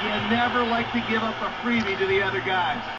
You never like to give up a freebie to the other guys.